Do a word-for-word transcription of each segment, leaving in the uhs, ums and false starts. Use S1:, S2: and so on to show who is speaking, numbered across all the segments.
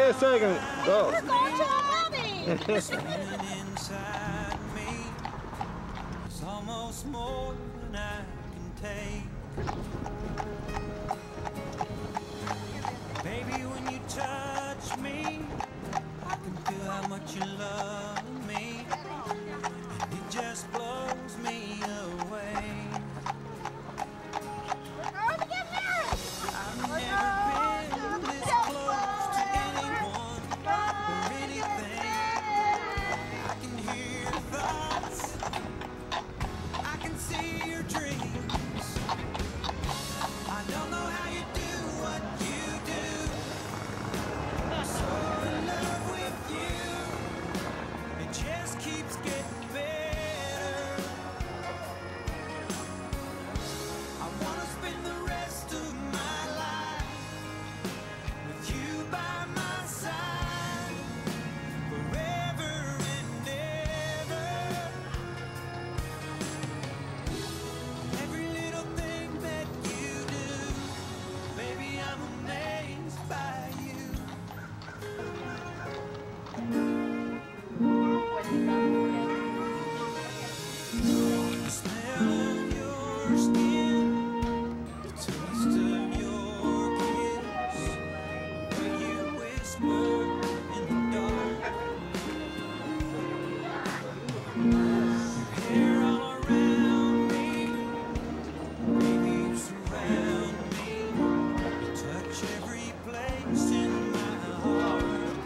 S1: Wait a second. Go.
S2: We're going to a wedding.
S3: Inside me is almost more than I can take. Baby, when you touch me, I can feel how much you love me, and it just blows me away. I've never been this close to anyone or anything. I can hear your thoughts, I can see your dreams. I don't know how you do what you do. I'm so in love with you. It just keeps getting better. I wanna spend the rest of my life with you by my side, forever and ever. Every little thing that you do, baby, I'm amazed by you. The smell of your skin, the taste of your kiss, the way you whisper in the dark, your hair all around me, baby, you surround me, you touch every place in my heart.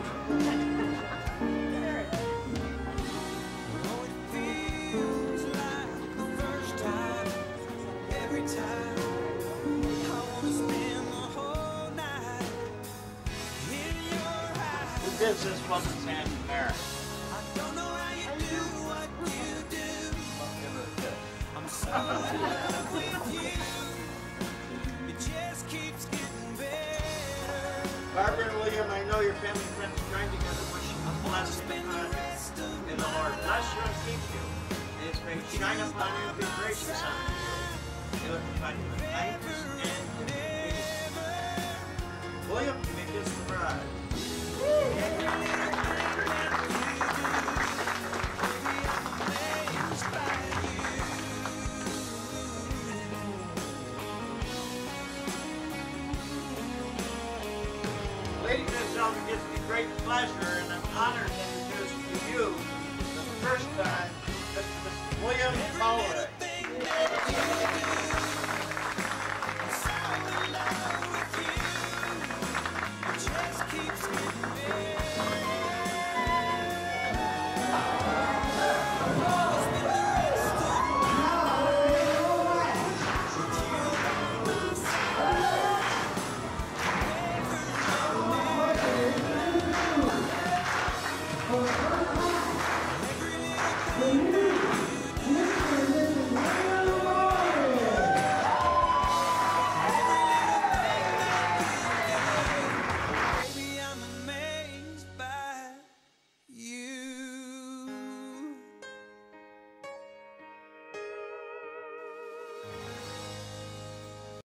S3: Oh, it feels like the first time, every time. I wanna spend the whole night in your eyes.
S4: Who gives this woman's hand to Mary?
S3: I don't know how you do what you do. I'm so in love with you. It just keeps getting better.
S4: Barbara and William, I know your family and friends are joined together wishing a blessing
S3: Spend the
S4: on you.
S3: rest of
S4: May the Lord bless you and keep you. May His face shine upon you and be gracious unto you. May He provide you with kindness and peace. William, you may kiss the bride. Ladies and gentlemen, it gives me great pleasure and an honor to introduce to you for the first time Mister William Holloway.
S3: Every little thing that you do.